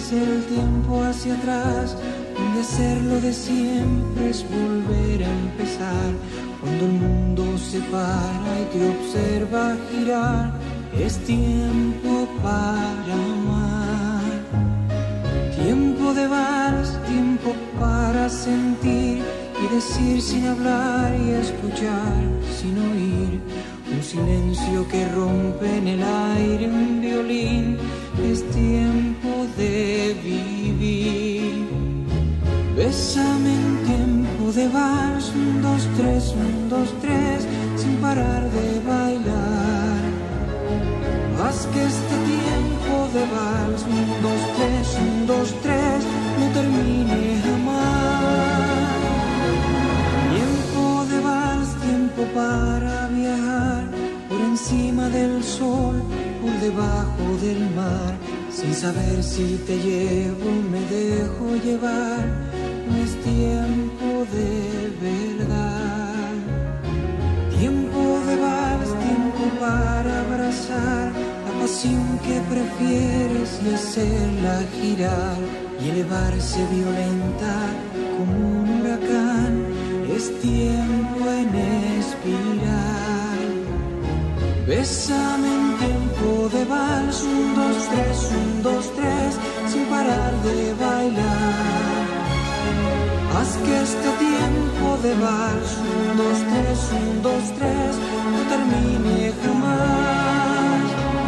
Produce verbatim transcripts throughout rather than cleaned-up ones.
regrese el tiempo hacia atrás, donde hacerlo de siempre es volver a empezar. Cuando el mundo se para y te observa girar, es tiempo para amar. Tiempo de vals, tiempo para sentir y decir sin hablar y escuchar sin oír. Un silencio que rompe en el aire un violín. Es tiempo de vivir. Bésame en tiempo de vals, un, dos, tres, un, dos, tres, sin parar de bailar. Haz que este tiempo de vals, un, dos, tres, un, dos, tres, no termine jamás. Tiempo de vals, tiempo para viajar, por encima del sol, por debajo del mar, sin saber si te llevo o me dejo llevar. No es tiempo de verdad. Tiempo de vals, tiempo para abrazar la pasión que prefieres y hacerla girar y elevarse violenta como un huracán. Es tiempo en espiral. Bésame en tiempo de vals, un, dos, tres, un, dos, tres, sin parar de bailar. Haz que este tiempo de vals, un, dos, tres, un, dos, tres, no termine jamás.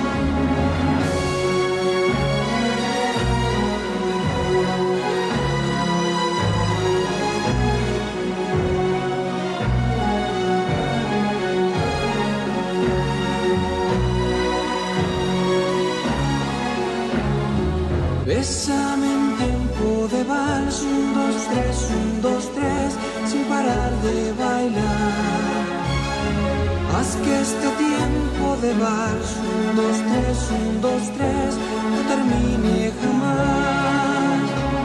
Bésame en tiempo de vals, un, dos, tres, un, dos, tres, sin parar de bailar. Haz que este tiempo de vals, un, dos, tres, un, dos, tres, no termine jamás.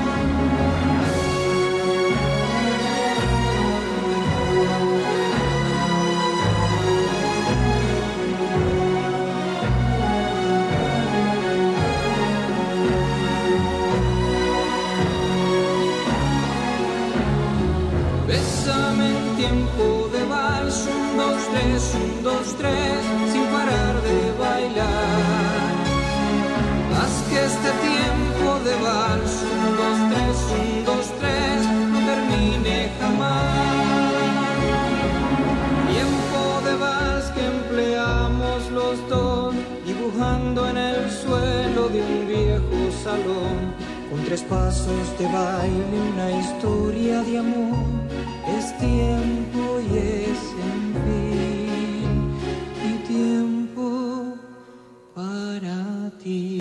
Bésame en tiempo de vals, un, dos, tres, un, dos, tres, sin parar de bailar. Haz que este tiempo de vals, un, dos, tres, un, dos, tres, no termine jamás. Tiempo de vals que empleamos los dos, dibujando en el suelo de un viejo salón, con tres pasos de baile, una historia de amor. Es tiempo y es en fin, y tiempo para ti.